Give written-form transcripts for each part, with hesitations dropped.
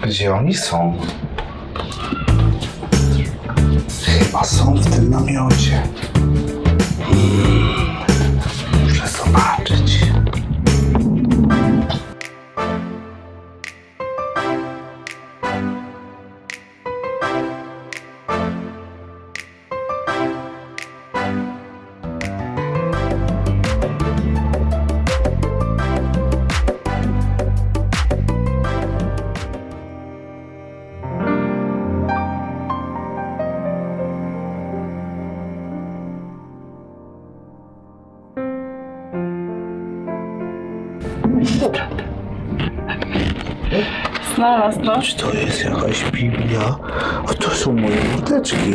Gdzie oni są? Chyba są w tym namiocie. Muszę zobaczyć. Dobra. Znalazł. Czy to jest jakaś Biblia? A to są moje mordeczki.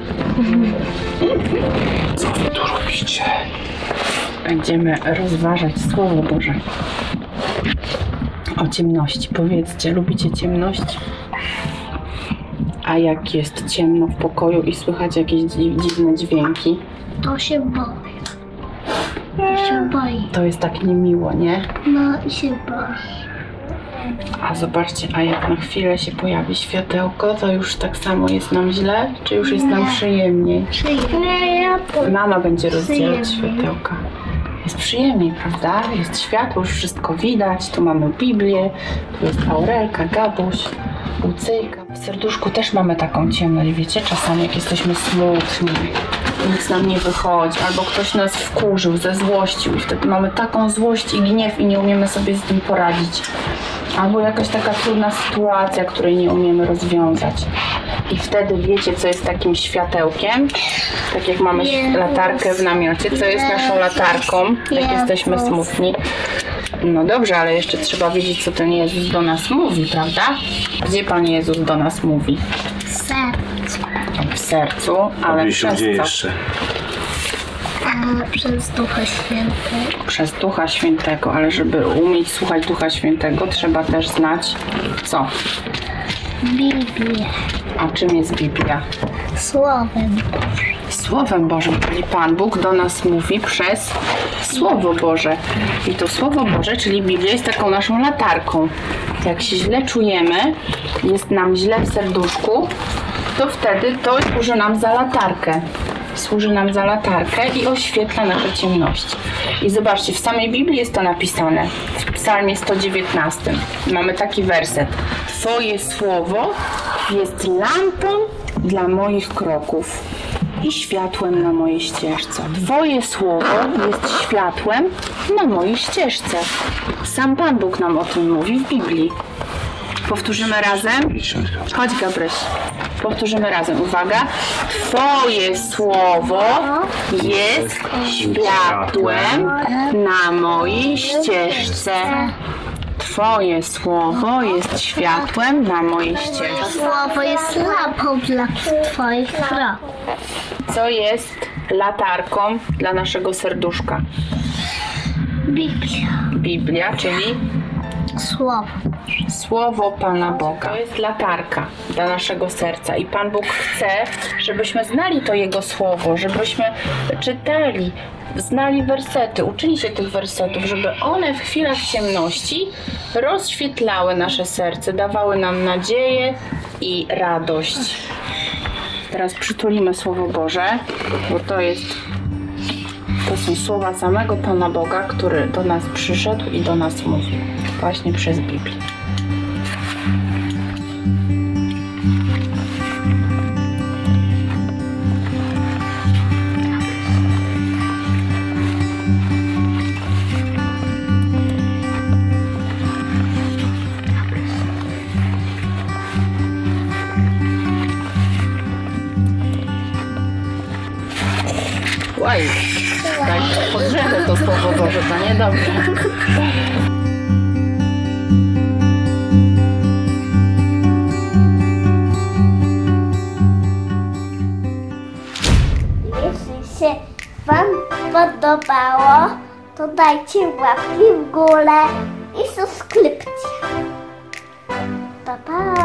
Co wy tu robicie? Będziemy rozważać Słowo Boże o ciemności. Powiedzcie, lubicie ciemność? A jak jest ciemno w pokoju i słychać jakieś dziwne dźwięki? To się boi. To się boi. To jest tak niemiło, nie? No i się boi. A zobaczcie, a jak na chwilę się pojawi światełko, to już tak samo jest nam źle? Czy już jest nam przyjemniej? Przyjemnie. Mama będzie rozdzielać Przyjemniej. światełka. Jest przyjemniej, prawda? Jest światło, już wszystko widać. Tu mamy Biblię, tu jest Aurelka, Gabuś, Łucyjka. W serduszku też mamy taką ciemność, wiecie? Czasami jak jesteśmy smutni, nic nam nie wychodzi, albo ktoś nas wkurzył, zezłościł i wtedy mamy taką złość i gniew i nie umiemy sobie z tym poradzić. Albo jakaś taka trudna sytuacja, której nie umiemy rozwiązać. I wtedy wiecie, co jest takim światełkiem? Tak jak mamy latarkę w namiocie, co jest naszą latarką, jak jesteśmy smutni. No dobrze, ale jeszcze trzeba wiedzieć, co ten Jezus do nas mówi, prawda? Gdzie Pan Jezus do nas mówi? Serce. W sercu, ale przez Gdzie co? jeszcze? A przez Ducha Świętego. Przez Ducha Świętego, ale żeby umieć słuchać Ducha Świętego, trzeba też znać co? Biblię. A czym jest Biblia? Słowem. Słowem Bożym, czyli Pan Bóg do nas mówi przez Słowo Boże. I to Słowo Boże, czyli Biblia, jest taką naszą latarką. Jak się źle czujemy, jest nam źle w serduszku, to wtedy to służy nam za latarkę. Służy nam za latarkę i oświetla nasze ciemności. I zobaczcie, w samej Biblii jest to napisane. W Psalmie 119 mamy taki werset. Twoje słowo jest lampą dla moich kroków i światłem na mojej ścieżce. Twoje słowo jest światłem na mojej ścieżce. Sam Pan Bóg nam o tym mówi w Biblii. Powtórzymy razem? Chodź, Gabryś. Powtórzymy razem. Uwaga. Twoje słowo jest światłem na mojej ścieżce. Twoje słowo jest światłem na mojej ścieżce. Słowo jest lampą dla Twoich kroków. Co jest latarką dla naszego serduszka? Biblia. Biblia, czyli Słowo. Słowo Pana Boga. To jest latarka dla naszego serca i Pan Bóg chce, żebyśmy znali to Jego Słowo, żebyśmy czytali, znali wersety, uczyli się tych wersetów, żeby one w chwilach ciemności rozświetlały nasze serce, dawały nam nadzieję i radość. Teraz przytulimy Słowo Boże, bo to są słowa samego Pana Boga, który do nas przyszedł i do nas mówi właśnie przez Biblię. Oj, tak podgrzewę to Słowo Boże, to niedobrze. Jeśli się Wam podobało, to dajcie łapki w górę i subskrypcję. Pa, pa!